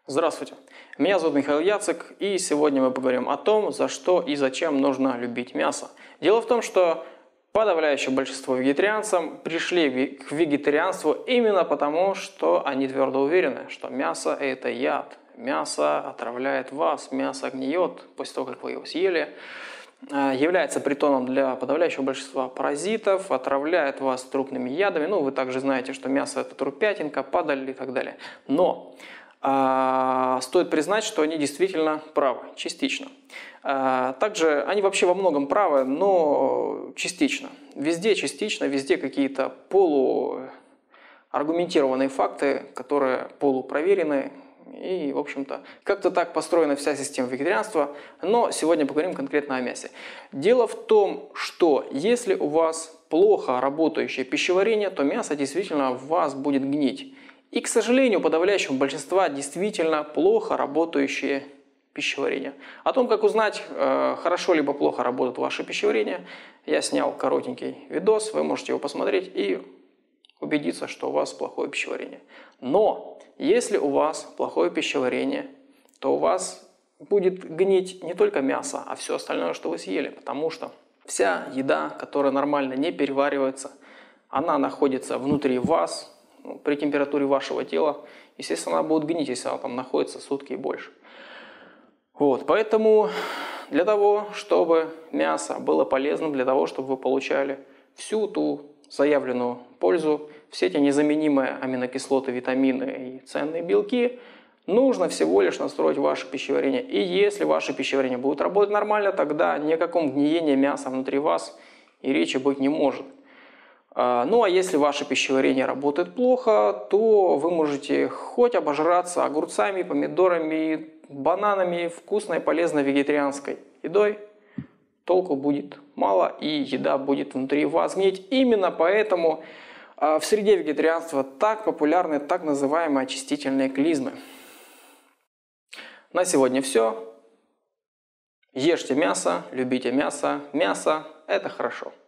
Здравствуйте, меня зовут Михаил Яцек, и сегодня мы поговорим о том, за что и зачем нужно любить мясо. Дело в том, что подавляющее большинство вегетарианцев пришли к вегетарианству именно потому, что они твердо уверены, что мясо – это яд, мясо отравляет вас, мясо гниет после того, как вы его съели, является притоном для подавляющего большинства паразитов, отравляет вас трупными ядами. Ну, вы также знаете, что мясо – это трупятинка, падаль и так далее. Но стоит признать, что они действительно правы, частично. Также они вообще во многом правы, но частично. Везде частично, везде какие-то полуаргументированные факты, которые полупроверены. И, в общем-то, как-то так построена вся система вегетарианства. Но сегодня поговорим конкретно о мясе. Дело в том, что если у вас плохо работающее пищеварение, то мясо действительно в вас будет гнить. И, к сожалению, у подавляющего большинства действительно плохо работающее пищеварение. О том, как узнать, хорошо либо плохо работает ваше пищеварение, я снял коротенький видос, вы можете его посмотреть и убедиться, что у вас плохое пищеварение. Но если у вас плохое пищеварение, то у вас будет гнить не только мясо, а все остальное, что вы съели, потому что вся еда, которая нормально не переваривается, она находится внутри вас, при температуре вашего тела. Естественно, она будет гнить, если она там находится сутки и больше. Вот, поэтому для того, чтобы мясо было полезным, для того, чтобы вы получали всю ту заявленную пользу, все эти незаменимые аминокислоты, витамины и ценные белки, нужно всего лишь настроить ваше пищеварение. И если ваше пищеварение будет работать нормально, тогда ни о каком гниении мяса внутри вас и речи быть не может. Ну а если ваше пищеварение работает плохо, то вы можете хоть обожраться огурцами, помидорами, бананами, вкусной, полезной вегетарианской едой. Толку будет мало, и еда будет внутри вас гнить. Именно поэтому в среде вегетарианства так популярны так называемые очистительные клизмы. На сегодня все. Ешьте мясо, любите мясо. Мясо – это хорошо.